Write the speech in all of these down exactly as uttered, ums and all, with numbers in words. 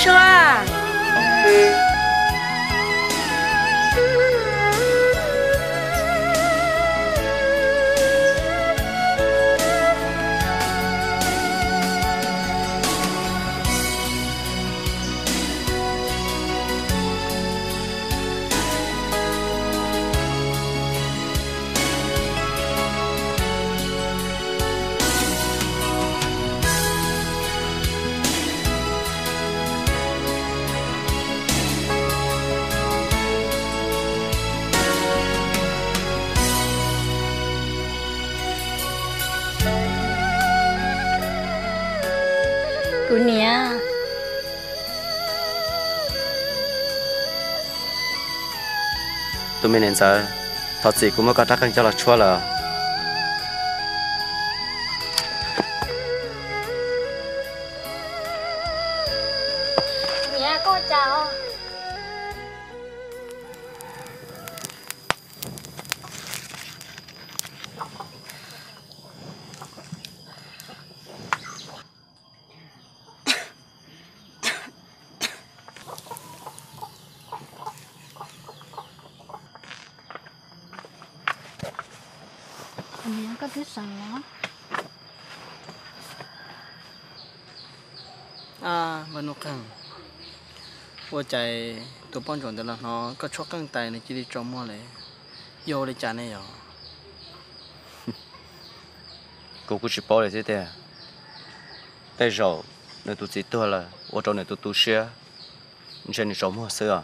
xoa cô nia tụi mình nên sợ thật sự cũng mới có trắc ăn cho là chua là nia cô chào nia có biết sao đó à vẫn okว่าใจตัวป้อนจวนแต่ละน้อก็ชกกั้งไตในจีดีจอมมั่วเลยโยเลยจานเนี่ยเหรอ cô cũng chỉ bảo lại thế thế bây giờ nếu tụi chị tôi là ở trong này tụi tụi xe trên này sống hoa sữa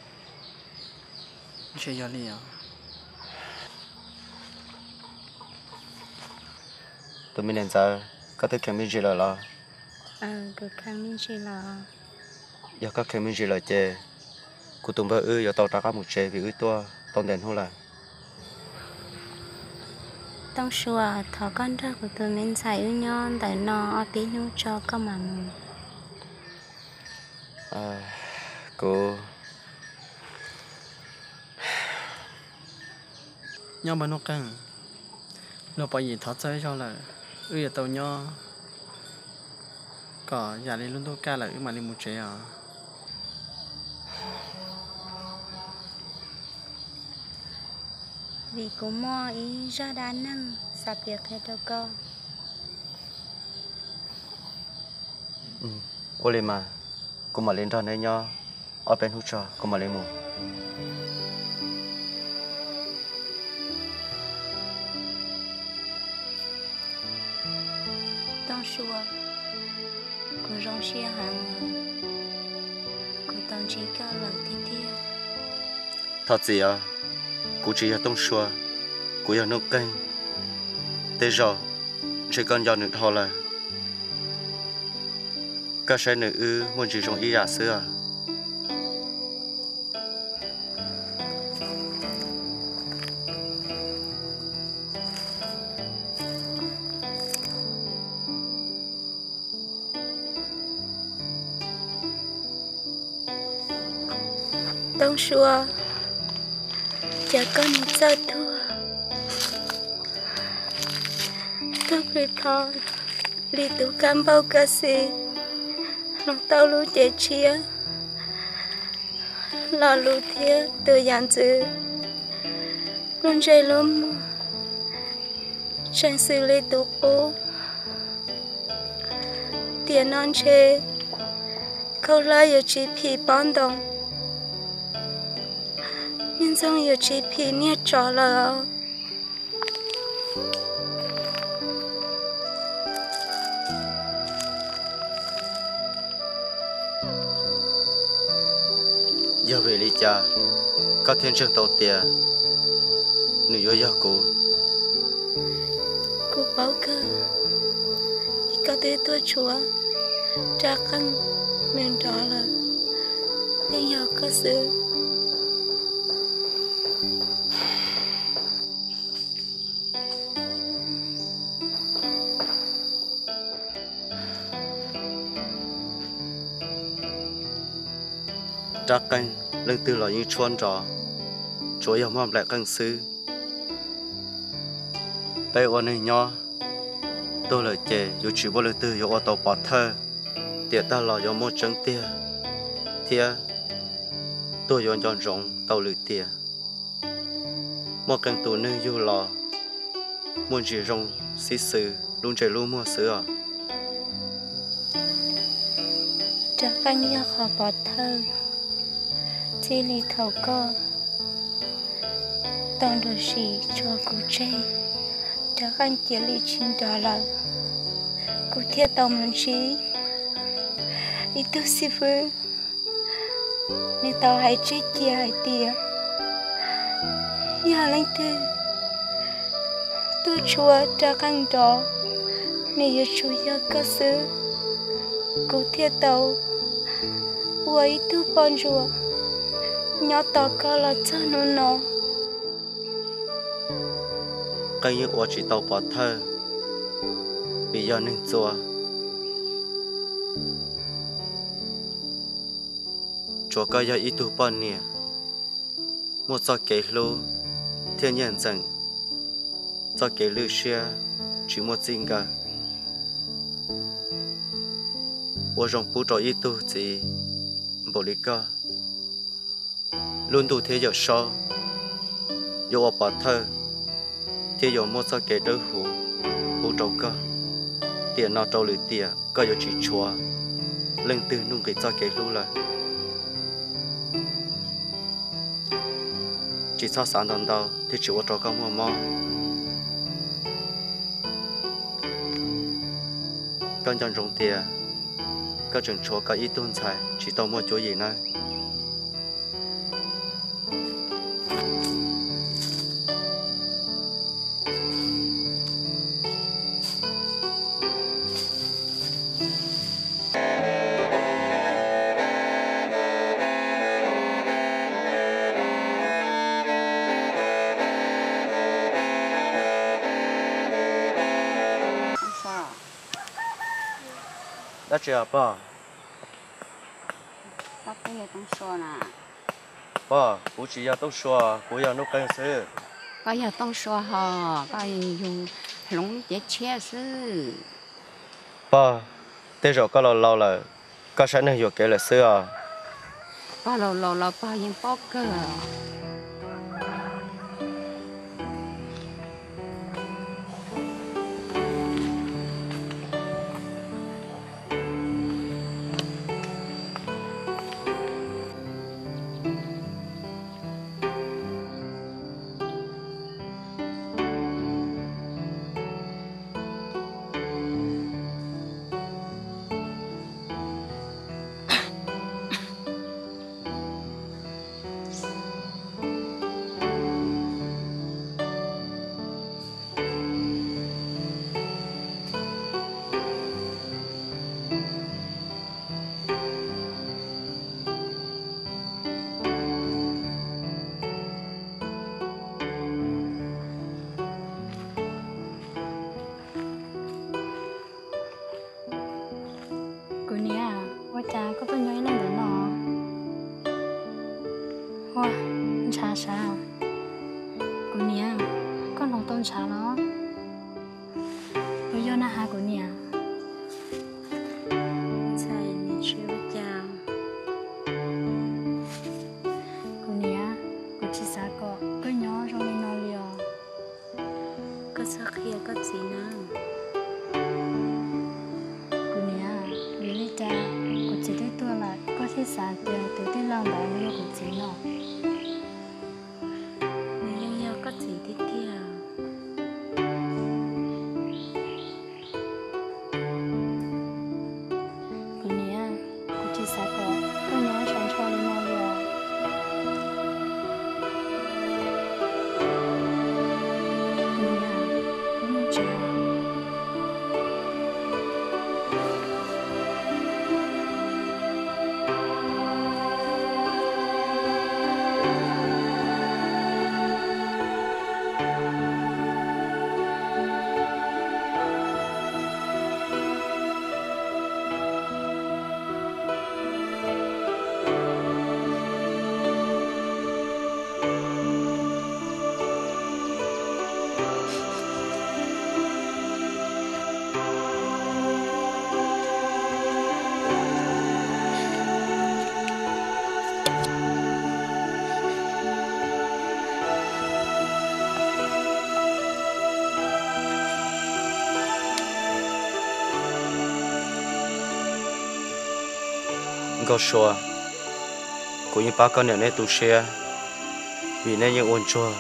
ไม่ใช่ยอดเลยเหรอ tụi mình nên sợ có thể kèm mình gì là lo ờ cứ khăn mình chỉ là giờ có kèm mình gì là chè cô tụi vợ ư giờ tao trả một chè vì ư to tao đèn không là tông xua thọ con ra của tụi mình xài ưu nhon tại nó ở tí nhu cho các mà mình à cô nhau bên nó căng nó bây giờ thoát chơi cho là ư giờ tàu nhau có giờ đi luôn tôi ca là ư mà đi một chế à vì cũng mua ý ra đá năng sắp việc hết đâu con ừ cô lên mà cô mà lên tròn đây nhau ở bên hút trò cô mà lên mù tông xua cô rong xia hàng cô tông chỉ có lời thiên thiên thật gì à cô chỉ là tông xua cô là nấu canh thế giờ chỉ cần giờ nữa thôi là các xe nữ ư muốn chỉ trong ý giả xưa tông xua chả có một sao thua tôi bị thọ li tụ cam bao cả xì lòng tao lu trẻ chia lo lu thiê từ dàn chữ luôn chơi lắm tranh xử li tụ ô tiền non chê câu lại ở chỉ phi bón đồng nhân dân ở chỉ phi nhét trò là giờ về đi cha có thiên trường tàu tiền nữ yêu giờ cô cô bảo cơ có thể tôi chúa cha khăn nên đó là nên giờ có sự trắc canh lưng tư là như chuôn trò chúa yêu mong lại căng sư bây ôn này nho tôi lời chè dù chỉ vô lưng tư dù ô tô bỏ thơ tiệt ta là do một trắng tia thia tôi yon yon rong tàu lử tia một cần tụ nương du lò muốn chỉ rong xí sư luôn chạy luôn mua sữa chắc anh nhớ họ bỏ thơ chỉ li thầu co tao đồ xì cho cụ chơi chắc anh chỉ li chín đó là cụ thiết tao muốn xí itu sih bu, ni tahu hai ceci hai dia, ya lang tu, tu chua dagang đó, ni ya chua ya kasu, cụ thiết tao, vậy tu bon chua, nhỏ tao có là cho nó nó, cái như ở chỉ tàu bỏ thơ, bây giờ nên chua. Chúa có yêu ít tu bao nhiêu, một số kẻ lú thiên nhiên rằng, số kẻ lú xia chỉ một chính cả, tôi dùng bút cho ít tu chỉ bổ lý cả, luôn tu thế giờ sau, yêu ở bảo thơ, thế giờ một số kẻ đối hữu bút cho cả, tiền nào trâu lưỡi tiền, có yêu chỉ chúa, lần từ nung cái số kẻ lú là chỉ sau sáng đón đầu thì chỉ có trò có mua mò con chân rong tiền các trường chúa có ít tôn xài chỉ tao mua chỗ gì này đã chưa ba bác bây giờต้องชัวนะ ba bố chỉ ya tao xóa bố ya nấu canh sữa ก็อย่าต้องชัวฮะก็อยู่หลงเจ๊เชี่ยซื้อ ba thế rồi có lâu lâu là có sáng nay vừa kể là sữa ป้าเราเราเราป้ายังปอกเกอกูเนี่ยว่าจ้าก็เป็นย้อยนั่นเดี๋ยวหนอว้าชาชากูเนี่ยก็ลงต้นชาเนาะกูย้อนนะฮะกูเนี่ยใช่นี่ชื่อจางกูเนี่ยกูชิสาก็ก็ย้อนตรงนี้นอนเลียวก็สักเฮียก็สีน้ำกูเนี่ยอยู่ในจ้ากูจะได้ตัวละก็ที่สาเตียตัวที่ลองแบบไม่ยกกูจีเนาะนี่ยังยาวก็สีที่เที่ยวกูเนี่ยกูชิสาก็ก็ย้อนฉันชอบนอนเลียว กูเนี่ยกูจ้า gò xua cũng như ba con nhà này tụ xe vì nên những ôn chua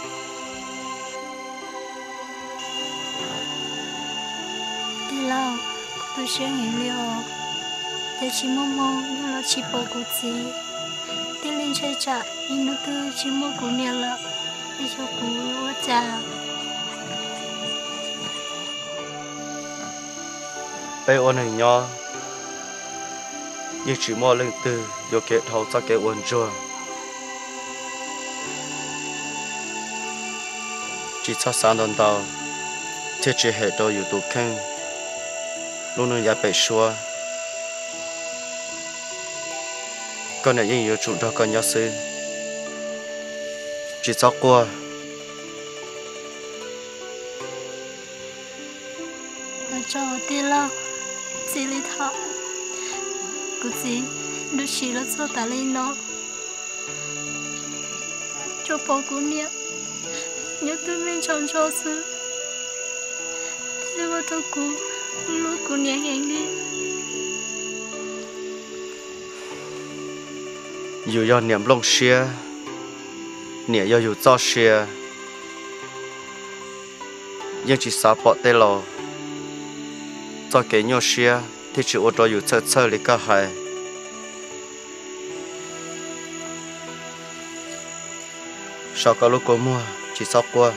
đi lo tôi sẽ nghỉ liệu để chỉ mong mong như là chỉ bỏ cuộc gì đi lên chơi trả nhưng nó tư chỉ mong cụ nhà là để cho cụ lúa trả bây ôn hình nho như chỉ mua lên từ vô kế thầu cho kế ôn chua chỉ cho sáng đón tàu thế chỉ hệ đồอยู่tụ khen luôn luôn giải bể xua con này những yếu chủ đó con nhớ xin chỉ cho qua là cho đi lo chỉ lý thọ cụ gì đôi chỉ là cho ta lên nó cho bỏ cụ niệm nhớ tôi mình chọn cho sự thế mà tôi cụ lúc cụ niệm hẹn đi dù do niệm lông xia niệm do dù cho xia nhưng chỉ sao bỏ tay lò cho cái nhau xia thì chỉ ô tô dù chơi chơi lấy cả hai sau cả lúc có mua chỉ sau qua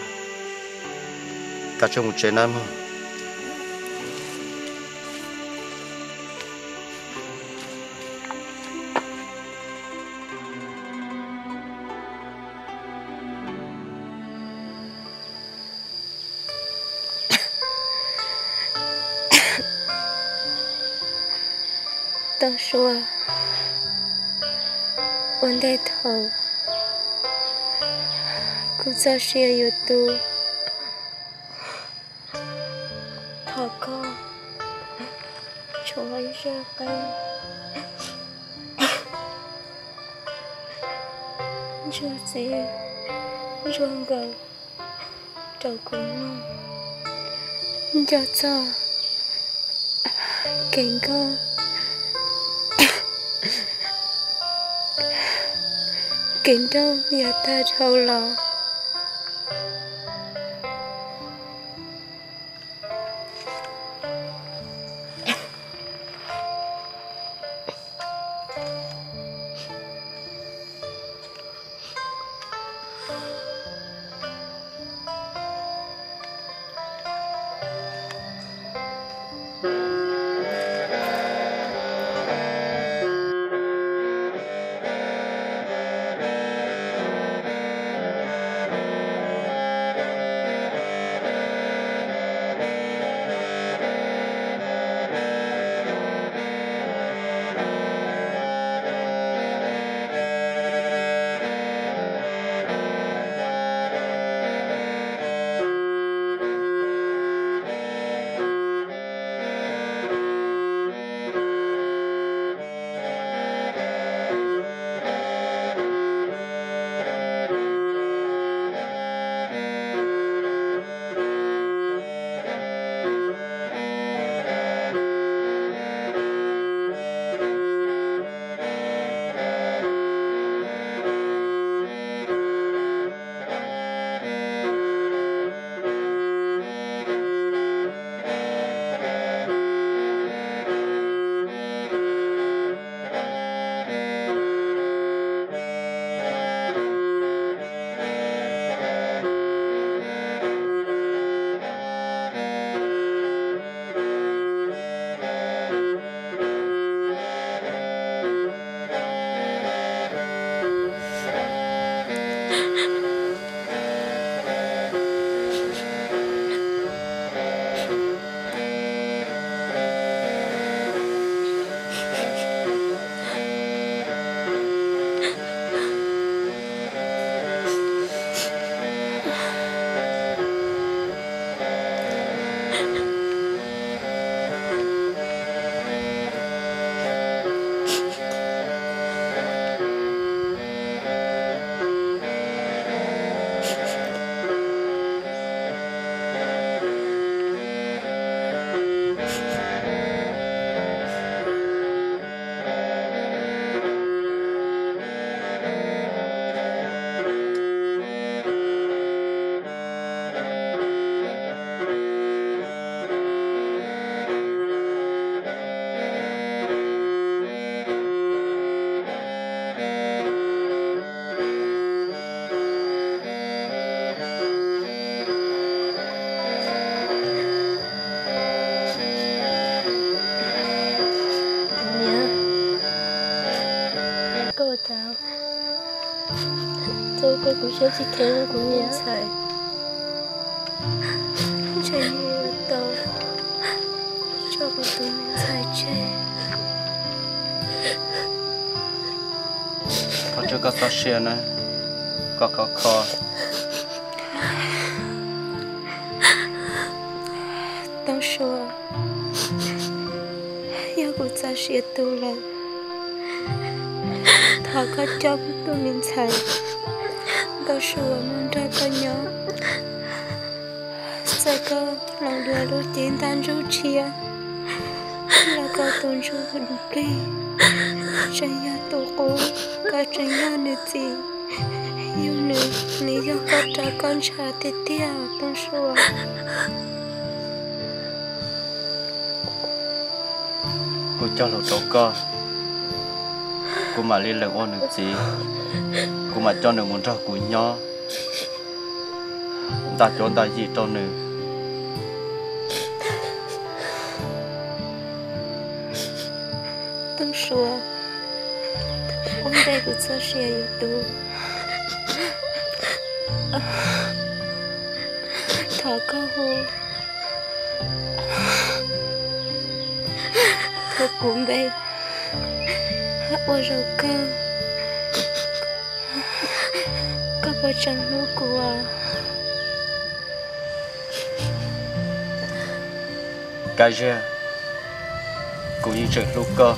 cả trong một trái năm thôi tao xua ôn đây thầu cũng cho xia yêu tu thọ con cho ấy ra cây cho gì ruộng gầu trầu cũng ngon cho cho cảnh con kính đâu nhà ta trâu lò cô cũng sẽ chỉ kể ra của nhà chạy chạy như tao cho cô tụi mình chạy chơi có chưa có phát xe nữa có có khó tao说要不再写多了他个叫不多名才告诉我们这个鸟这个老多都简单就切那个动作很对真要多过个真要你自有你你要个这观察的掉当说 cô cho lột đầu co cô mà liên lạc ôn được gì cô mà cho được muốn ra của nhau ta cho ta gì cho nữa 当说我们这个测试也有多他个后他准备我肉个个不长路过啊 cái gì cũng như chuyện lúc cơ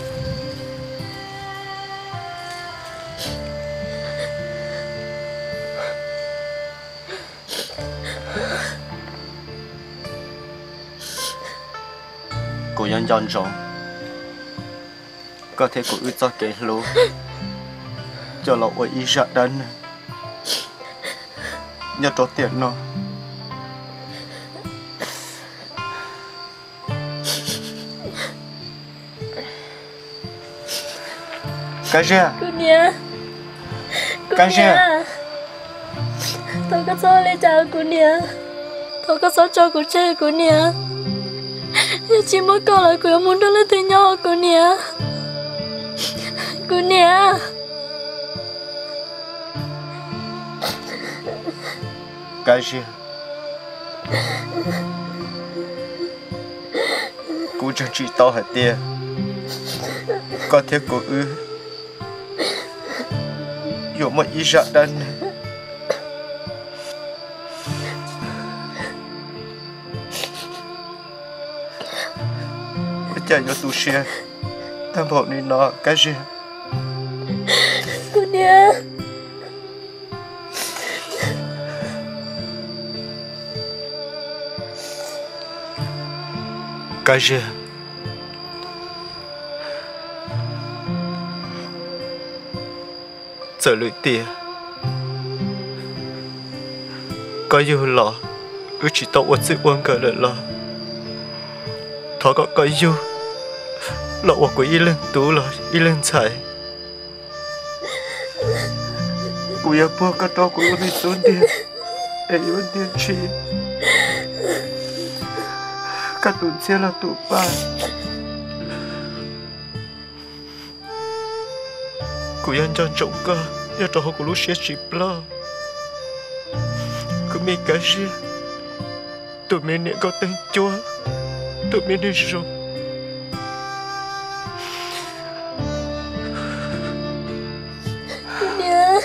cô nhân dân rộng có thể cô ưu cho kể lũ cho lọ ở ý sợ đến nhớ trò tiền nó cái gì cô nhà cái gì tôi có số lấy chào cô nhà tôi có số cho cô chơi cô nhà chỉ muốn câu lại cô muốn đó lấy tiền nhau cô nhà cô nhà cái gì cô chẳng chỉ tao hả tia có thể cô ư有么意识的呢？我家有读书，但跑你那干什？ cô nhà 干什？ giờ lưỡi tia có yêu lọ ư chỉ tao uất sự uống cả đời lọ thọ có có yêu lọ uất của y lên tú lọ y lên chạy cô yêu bố cái đó của uất xuống tiền để uất tiền chi cái tuần xe là tụ ba cô yên cho trộm cơ giờ cho họ của lúc xe chỉ lo cứ mấy cái gì tụi mình nè có tên chúa tụi mình đi rồi cô nhà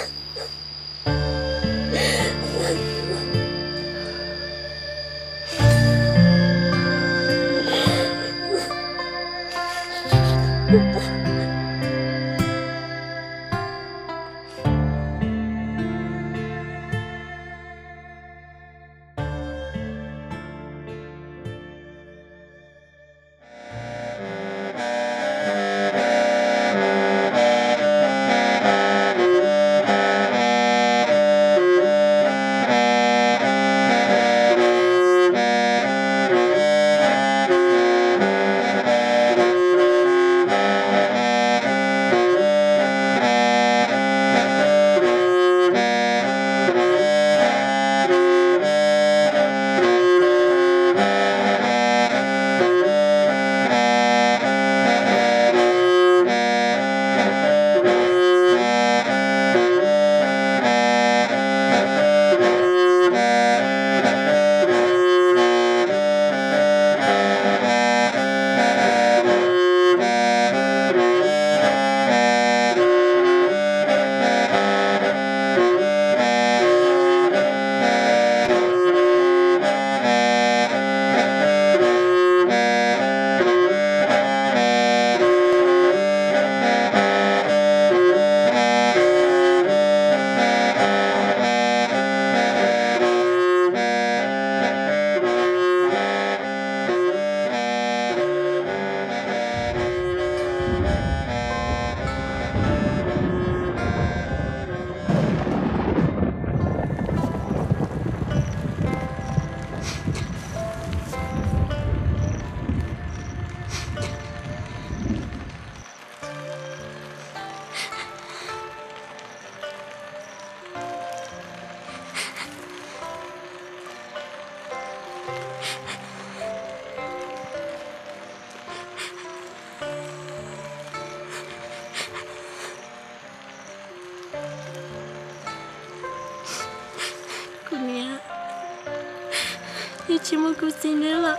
chỉ một cú xin nữa là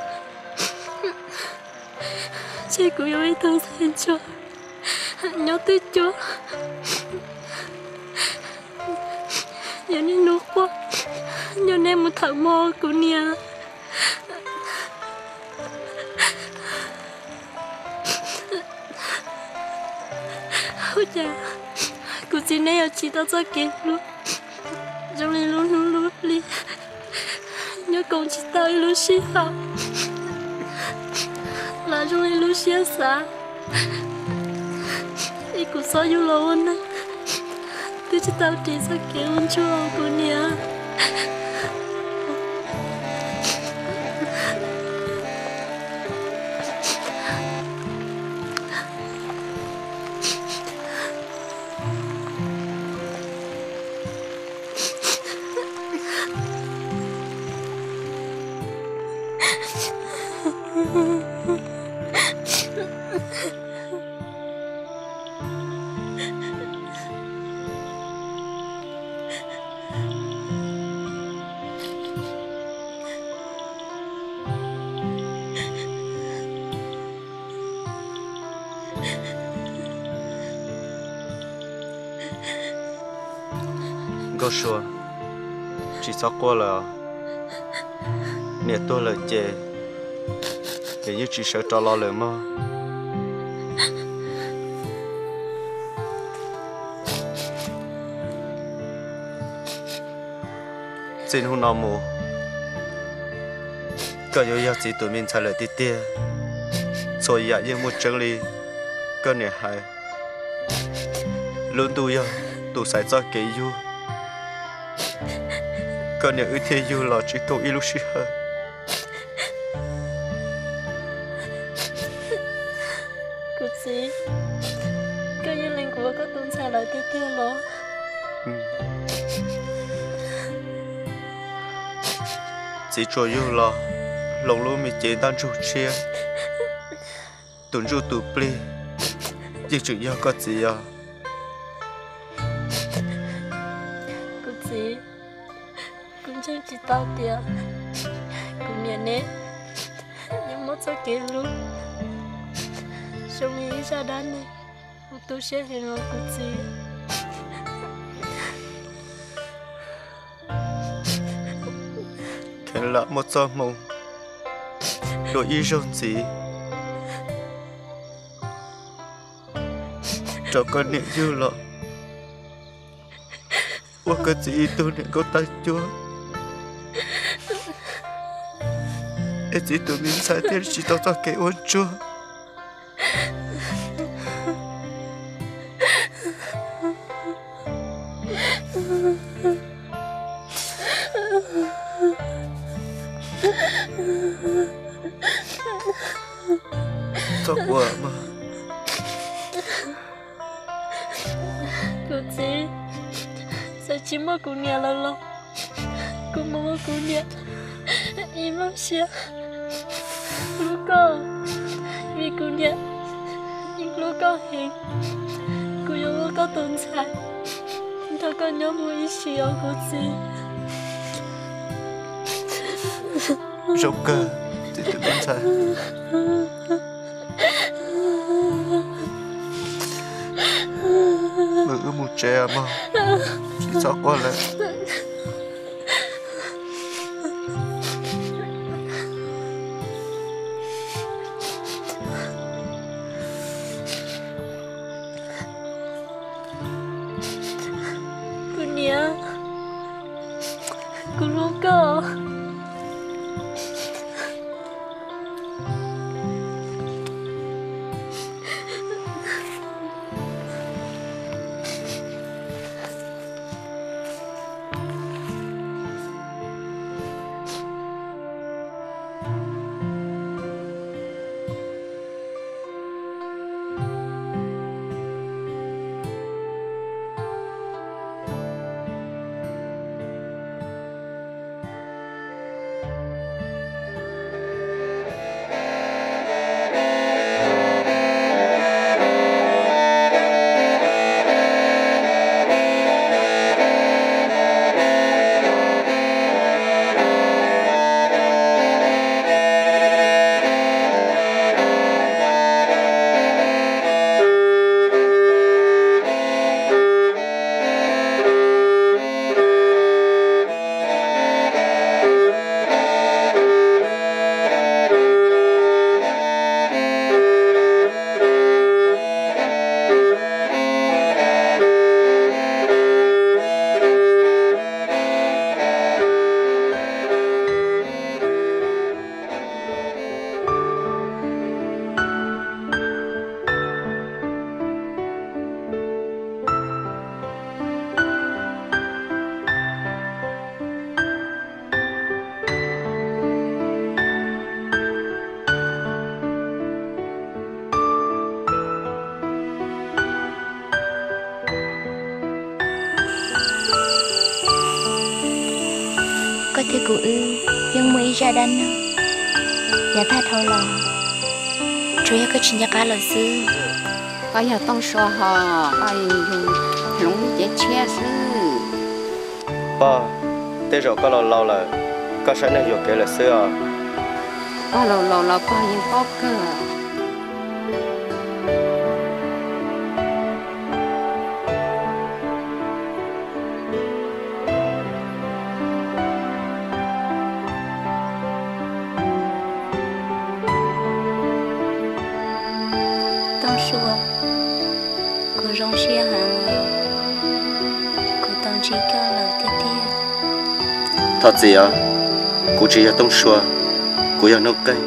chỉ cú yêu ấy thằng thành cho nhớ tới chúa nhớ nên nuốt quá nhớ nên một thằng mò của nia ôi cha cú xin này ở chỉ tao cho kịp luôn trong này luôn luôn luôn đi nhớ con chỉ tao luôn xí học là trong này luôn xí xa ý cú sao yêu lâu hơn này tôi chỉ tao chỉ sao kéo hơn chúa của nia có sure chỉ sót qua là nè tôi là chè để như chỉ sợ cho lo lời mà xin hôn nam mô có yêu yêu chỉ tụi mình trả lời tí tia rồi dạ như một chân lý có nè hay luôn tu yêu tu sai cho kỹ yêu con nhà ưu thế yêu là chỉ cầu yêu lúc xí hơn cô chị cái như linh của có tuân trả lời tiếp theo đó chỉ cho yêu là lòng luôn mình chế tan chủ chia tuần chủ tụ pli chỉ chữ yêu có gì à cô chị cũng chẳng chỉ tao tiền cũng nhẹ nè nhưng mất sao kể luôn xong nghĩ ra đó nè một tôi sẽ hiện rồi cô chị khen là một giấc mộng đổi ý rộng gì cho con niệm yêu là ủa cái gì tôi niệm có tay chúa em chỉ tụi mình sai thế chỉ tao cho cái ơn chúa cho quả mà cô chị sao chỉ mất cô nhà là lo cô mất cô nhà im lắm xia lúc có vì cô nhà nhưng lúc có hiện cô yêu lúc có tồn tại thôi có nhớ một ý xíu cô chị rộng cơ thì tụi mình sai mơ một trẻ mà chỉ sao qua lại cô nhà cô lúc có thế cụ ư nhưng mới ra đan nữa nhà ta thâu lò chú ya có chuyện nhà cá lời sư có giờ tông xóa họ có dùng lúng dễ che sư ba thế rồi có lâu lâu là có sáng nay vừa kể là xưa có lâu lâu lâu có những bóp cơ tông xua cô rong xia hàng cô tông chỉ có lời tiết tiết thật gì à cô chỉ là tông xua cô là nấu canh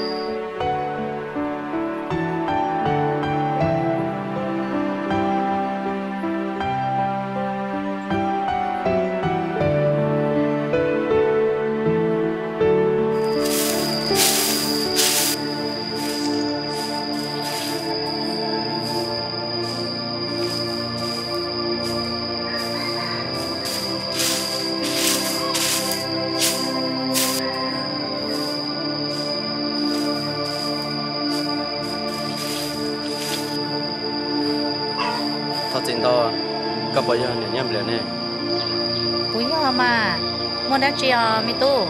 thật gì đó các bây giờ này nhầm liền nè bùi hoa mà muốn đã chia mi tu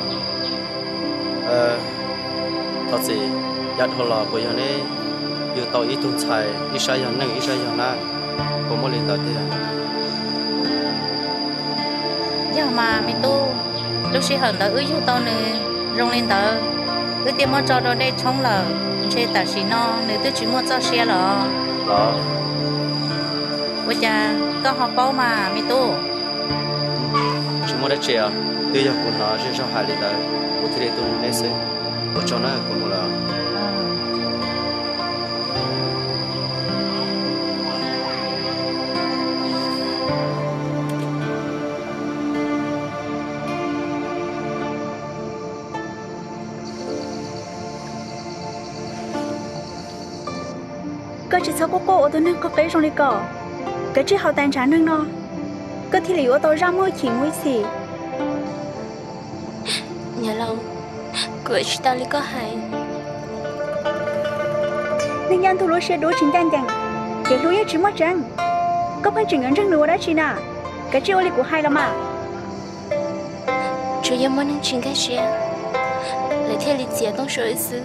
ờ thật gì giặt hồ lò bây giờ này yêu tàu ít tuần xài ít sai giờ nâng ít sai giờ na có một lần tàu thế giờ mà mi tu lúc xí hận tớ ư yêu tao nữa rong lên tớ ư tiêm mua cho đó đây chống lờ chơi tả xí no nữa tôi chỉ mua cho xe lọ đó bây giờ có học bao mà mi tu chỉ muốn để chơi bây giờ cũng nói cho hai lần tàu có thể tôi nên sẽ có cho nó cũng một là có chỉ sau cô cô ở tôi nên có cái trong đi cỏ cái chỉ hậu tàn trả nâng nó có thì liệu tôi ra môi chỉ môi xì nhà lâu cười chỉ tao lấy có hay nên nhân thu lúa xe đố chính tan chẳng để lúa chỉ mất trắng có phải chừng ấn trắng nữa đó chị nà cái chỉ ô của hai là mà chủ yếu muốn nâng chính cái xe lấy theo lịch sử đông sôi sư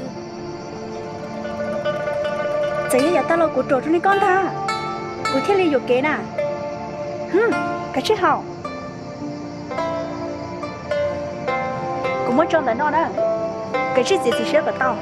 giờ giờ tao là của trộn trong đi con ta của thiên lý dục kế nà hừm cái chiếc hậu cũng muốn cho lại nó đó cái chiếc gì thì sẽ của tao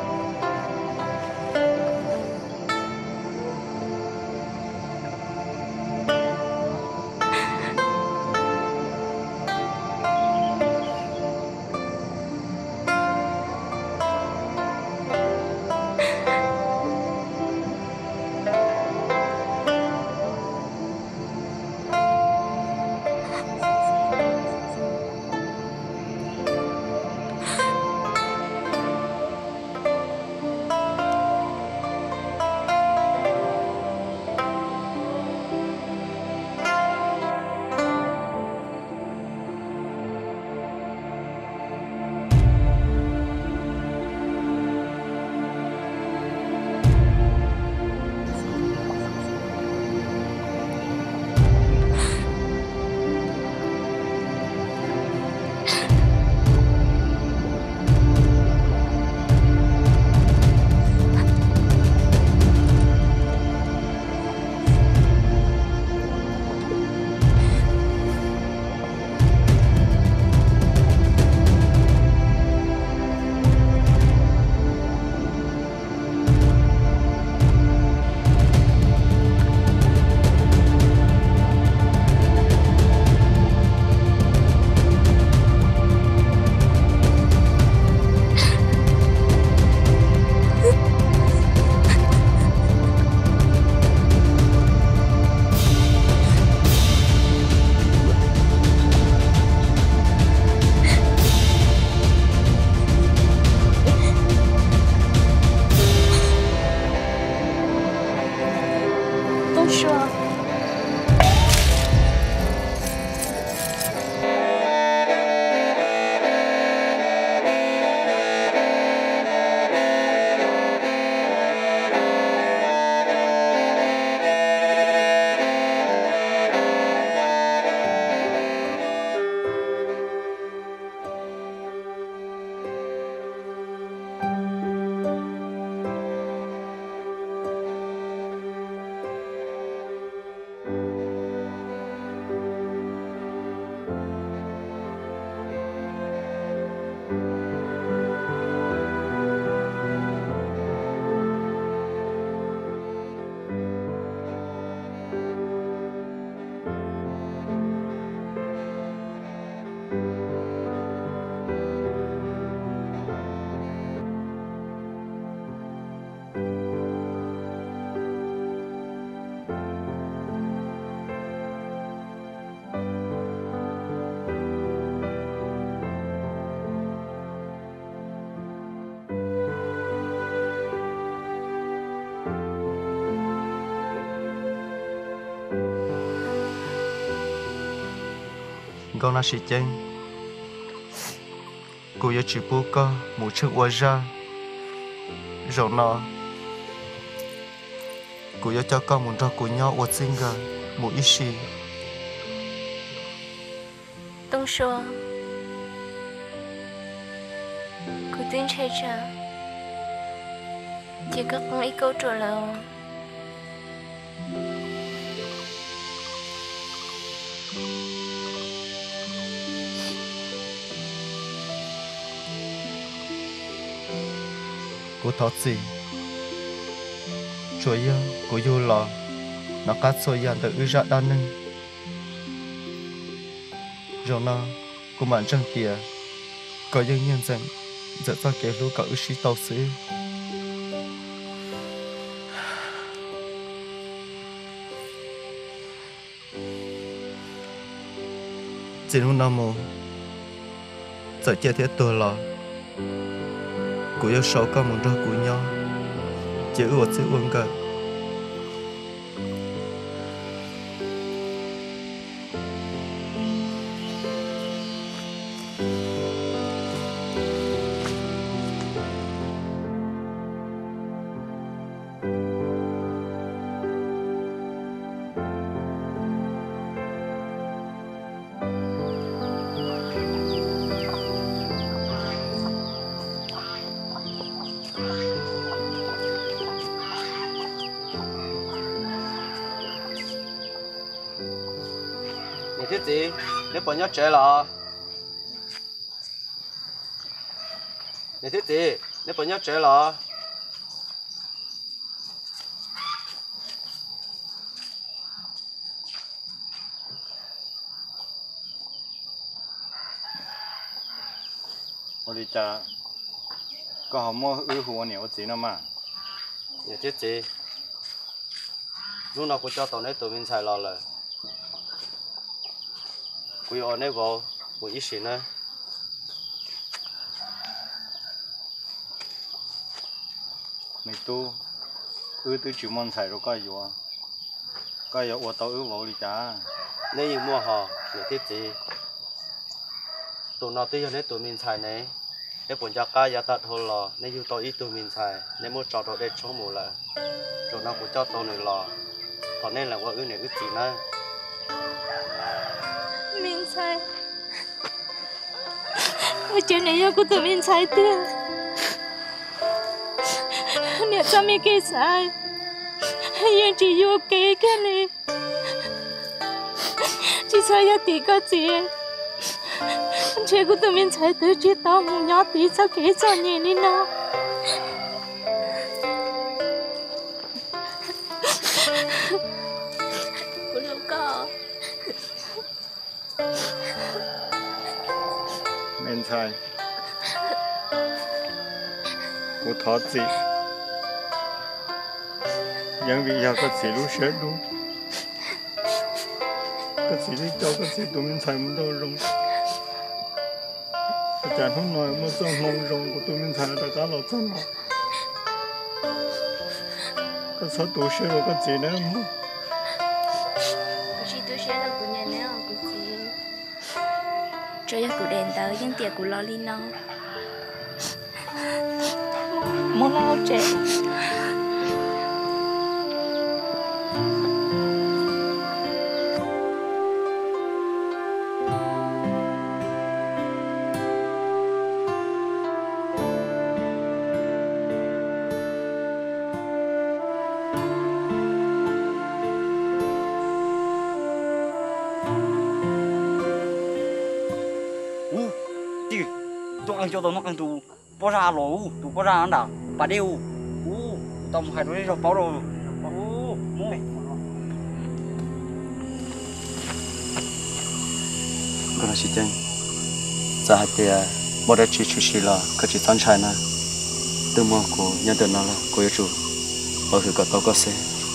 con là sĩ chân cô yêu chỉ bố con một chiếc quay ra rồi nó cô yêu cho con một trò của nhau ở sinh gà một ít gì Tông số cô tin chạy trả chỉ có con ý câu trả lời cô thoát gì chúa yêu cô yêu lo nó cắt xôi dàn từ ư ra đan nưng rồi nó cô mạnh trăng tìa có dân nhân dân dẫn ra kẻ lũ cả ư sĩ tàu sĩ chỉ lúc nào mồ giờ chia thiết tôi là cô yêu sáu con một đôi của nhau chỉ ước sẽ uống cả Thiết gì? Nếu bọn nhóc trẻ là Nè thiết gì? Nếu bọn nhóc trẻ là 我哋就個後麼預付我nhiều錢啊嘛。 Nè thiết gì? Lúc nào cũng cho tao nấy tụi mình xài lò lời quý ở đây vào một ít xí nữa mày tu ư tư chịu món xài rồi có gì à có gì ở tao ư vào đi cha nếu như mua họ để thiết gì tụi nó tí cho nên tụi mình xài này nếu bọn cha cá giá tạt hồ lò nếu như tao ít tụi mình xài nếu mua trò đồ để chống mù lại tụi nó cũng cho tao này lò còn nên là qua ư này ư gì nữa mình sai ở trên này yêu của tụi mình sai tiền nếu cho mình cái sai nhưng chỉ yêu cái cái này chỉ sai yêu tí cái gì chuyện của tụi mình sai từ chỉ tao muốn nhớ tí sao cái sao nhỉ đi nào của lúc có men xài cô thoát gìยังวิญญาณก็สีรู้เชื่อรู้ก็สีที่เจ้าก็สีตัวมันใส่มันโดนลงอาจารย์เขาหน่อยมันต้องมองลงกับตัวมันใส่แต่ก็เราต้องก็สอตัวเชื่อก็สีนั่นมั้งก็สีตัวเชื่อเรากูเนี่ยเนี่ยกูสีchơiกูเดินเตอยังเตี๋ยกูรอลีน้องมองเราเจ็บ cho tao nó càng tụ bỏ ra lỗ tụ bỏ ra ăn đã bà đều u tao hai đứa đi rồi bỏ rồi u mua cái là gì chứ giờ hai tia bỏ ra chỉ chỉ là cái chỉ tán trái nè từ mua của nhà đời nào là của chủ ở phía cả tao có xe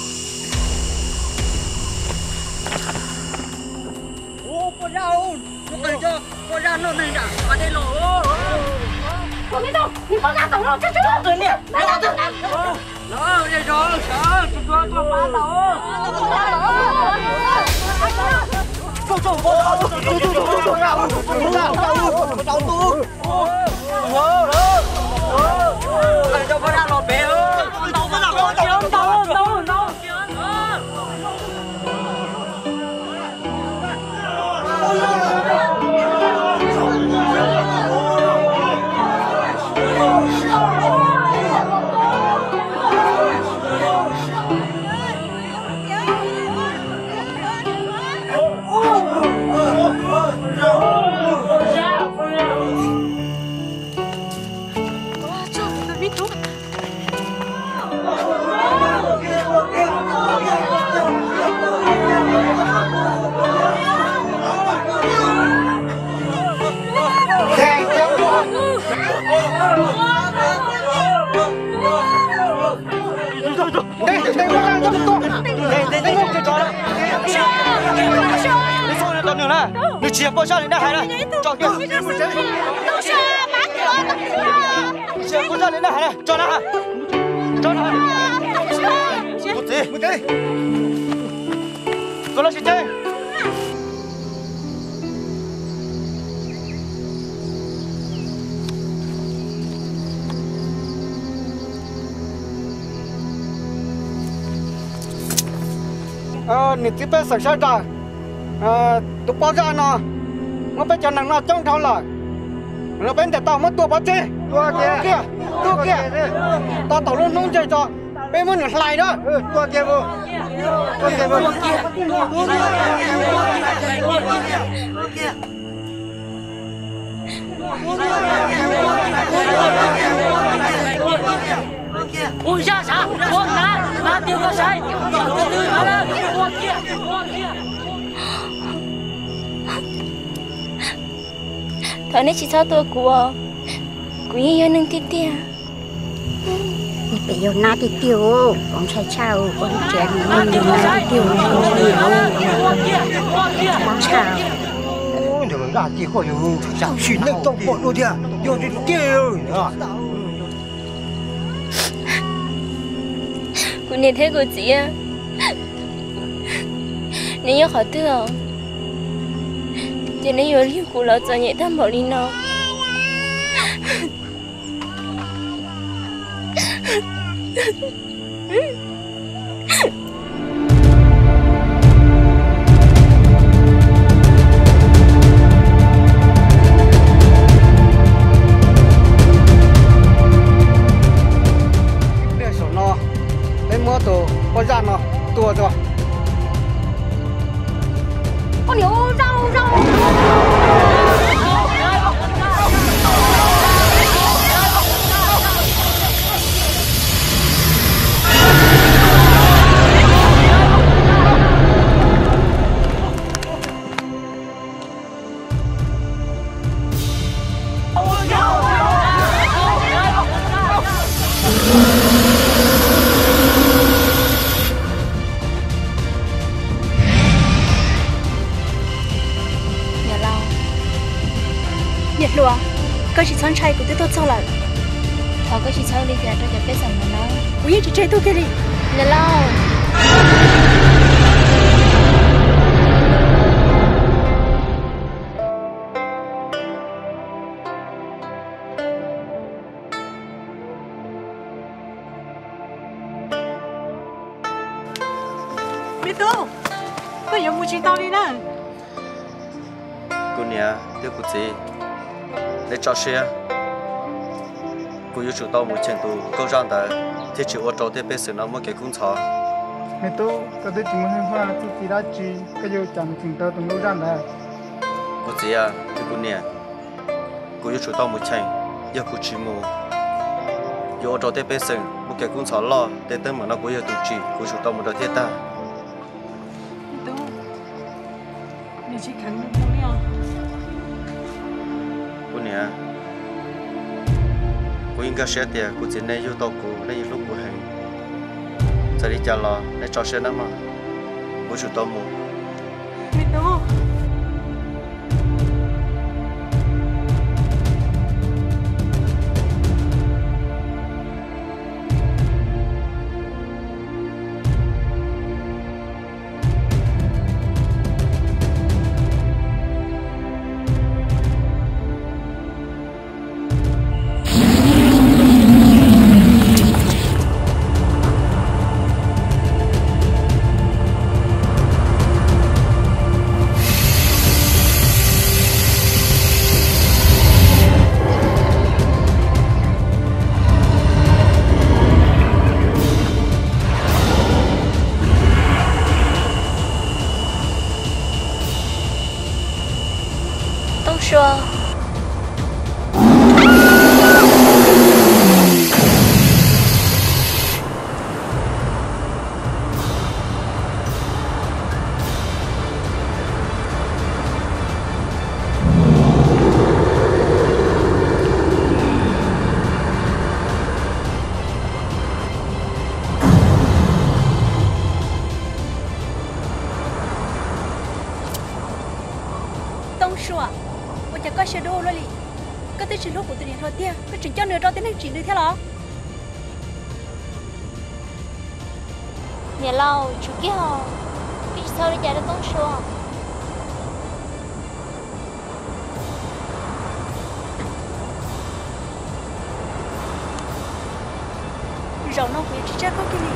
u bỏ ra u nó tới cho bỏ ra nó này đã bà đều lỗ Cô biết đâu, thì con ra tổng rồi, chắc chứ rồi nè. Này là tôi làm. Đó, đây rồi, đó, chúng tôi có ba lỗ. Cô 你直接报上你那海了，找个。 都是马哥，都是。 直接报上你那海了，找哪海？找哪海？不对，不对。过来，小姐。 ờ nít tiếp bên sợi sợi ra ờ tụi bao giờ nó nó bên chân nặng nó trong thau là nó bên để tao mất tua bao chế tua kia tua kia tao tao luôn nung chơi cho bên muốn lại đó tua kia vô tua kia vô ui ra sao con lá lá tiêu có sai con tư nó đó con kia con kia thằng này chỉ sao tôi của của như yêu nâng tiếc tiếc nè bây giờ na đi tiêu con trai chào con trẻ mình đi na tiêu con chào ôi trời ơi chỉ có nhiều chẳng chuyển lên trong bộ luôn kìa vô đi tiêu của nè thế của chị á nè nhớ khó thương cho nên yêu liu của nó cho nhẹ thăm bảo đi nó để sổ nó lấy mua tổ có ra nó tua rồi con nhiều rau rau nhiệt lúa có chỉ chọn trai của tôi tốt sau lần họ có chỉ chọn đi thì cho cái bếp sẵn mà nó quý chỉ chơi tôi kia đi là lâu biết đâu có nhiều mùi chín tao đi nè cô nè tiêu cô gì để cho xe cô yêu chủ tao một chân tu câu rằng đó thì chịu ở chỗ thế bây giờ nó mới cái cũng khó mẹ tôi tôi tôi chỉ muốn hơn hoa tôi chỉ đã chỉ cái yêu chẳng chỉnh tao từng lâu ra đấy cô gì à thì cô nè cô yêu chủ tao một chân yêu cô chỉ mua yêu ở chỗ thế bây giờ một cái cũng khó lo để tới mà nó cô yêu tụi chị cô chủ tao một đợt thiết ta biết đâu mình chỉ khẳng định không nhau cô nè cô应该学点cô chỉ nên yêu tao cô nên yêu lúc cô hành giờ đi chả lo để cho xe nó mà cô chủ tao mua biết đâu chúa tôi chỉ có xe đô rồi đi có tới chỉ lúc của tôi điện thoại tiền có chỉ cho nửa đó tới nay chỉ được thế nào nhà lâu chú kia hả biết sao để chạy được tông chúa rồi nó phải chỉ chắc có cái gì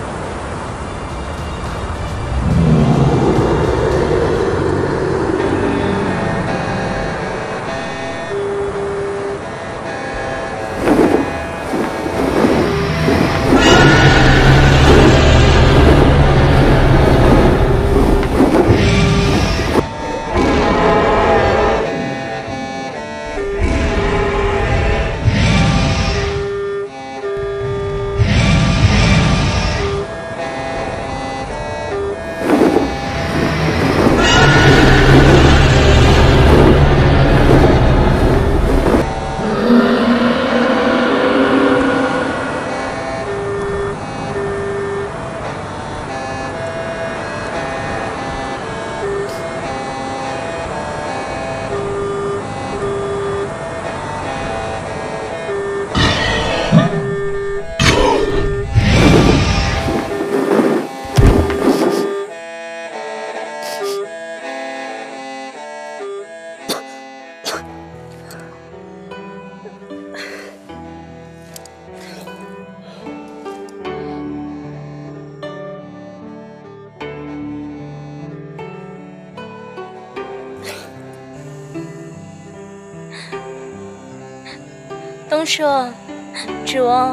tông chúa chúa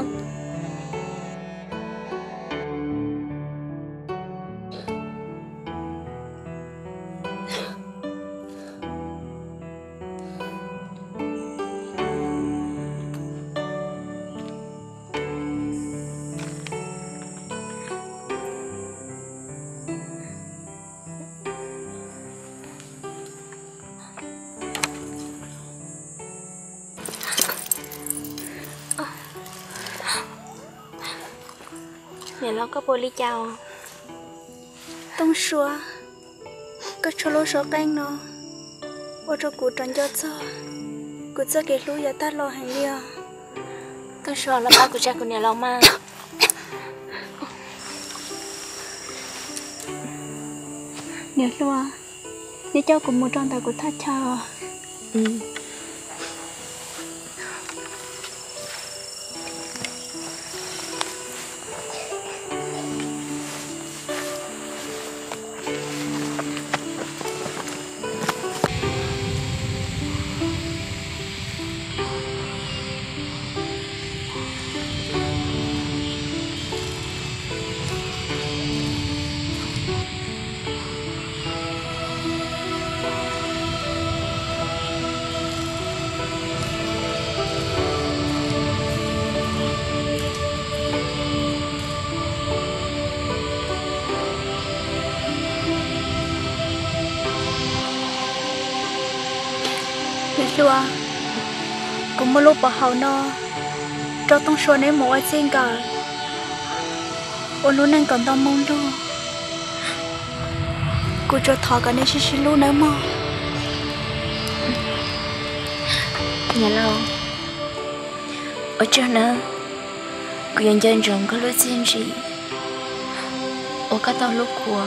nhà lâu có bồ ly chào tông chúa có cho lô số canh nó ô cho cụ tròn cho cho cụ cho cái lũ giờ ta lo hành liao tông chúa là ba của cha của nhà lâu mà nhớ lo để cho cùng một tròn tài của ta chào ừ chúa cũng một lúc bỏ hậu nó cho tông chúa nên một ai xin cả ôn luôn nên còn tao mong đâu cô cho thọ cả nên chỉ xin luôn nữa mà nhà lâu ở chỗ nào cô dân dân rộng có lối xin gì ở các tàu lúc của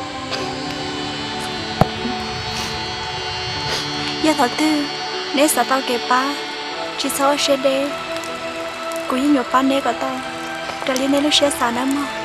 giờ thọ tư nếu sao tao kể ba chỉ sao sẽ để cô như nhiều ba nè cả tao cho nên lúc sẽ xả nữa mà